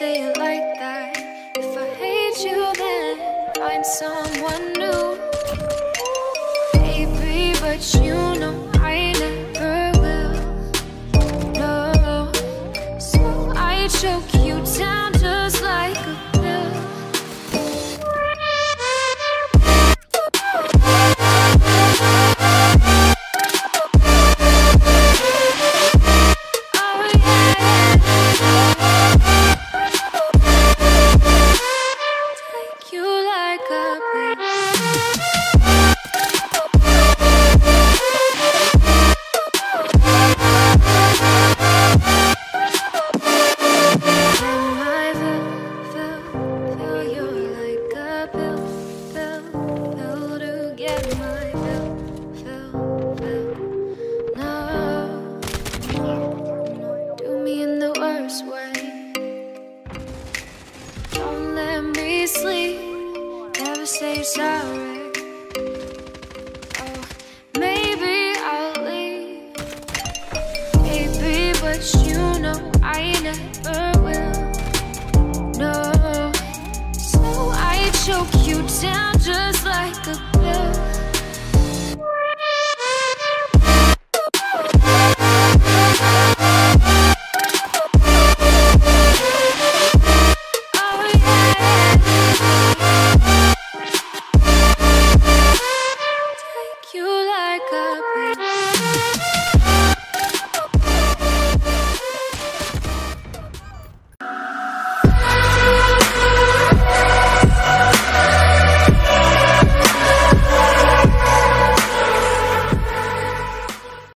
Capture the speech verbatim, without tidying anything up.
say it like that. If I hate you, then find someone new. Baby, but you know I never will. No, so I choke you down just like a pill. Sleep, never say sorry. Oh, maybe I'll leave, baby, but you know I never will. No, so I choke you down just like a pill.